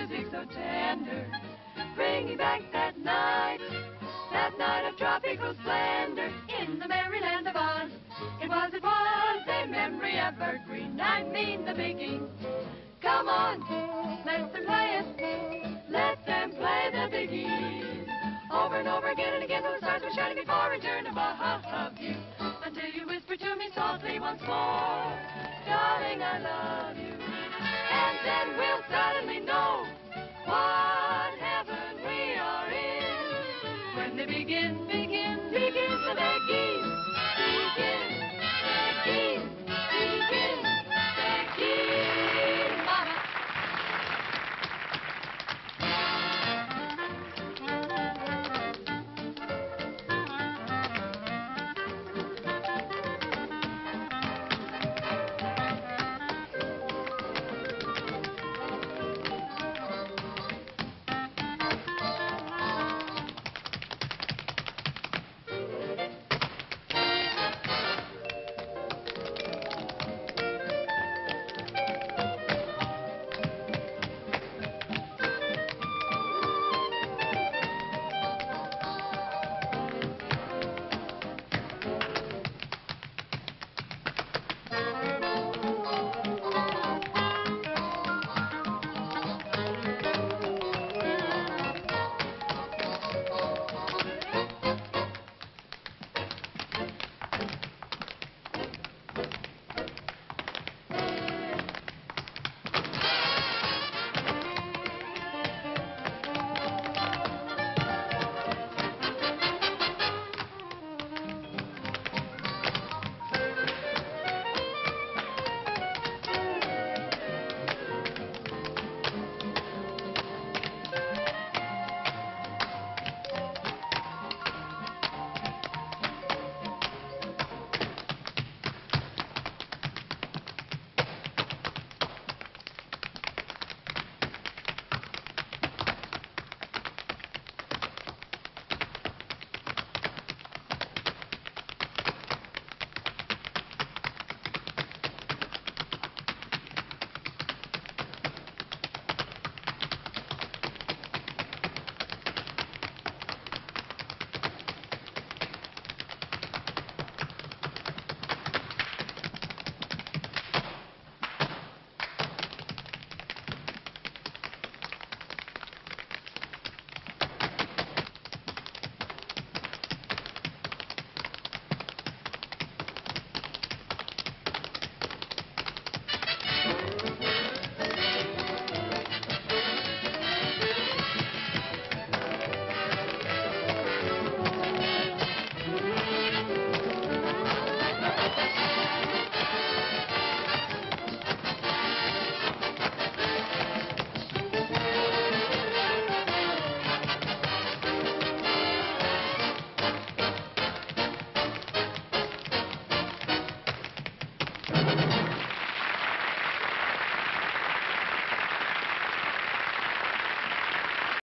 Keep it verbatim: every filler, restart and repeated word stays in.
music so tender, bringing back that night, that night of tropical splendor in the merry land of Oz. It was, it was a memory evergreen, I mean the Beguine. Come on, let them play it, let them play the Beguine. Over and over again and again, till the stars were shining before return above you, until you whisper to me softly once more, darling, I love you. And then we'll suddenly know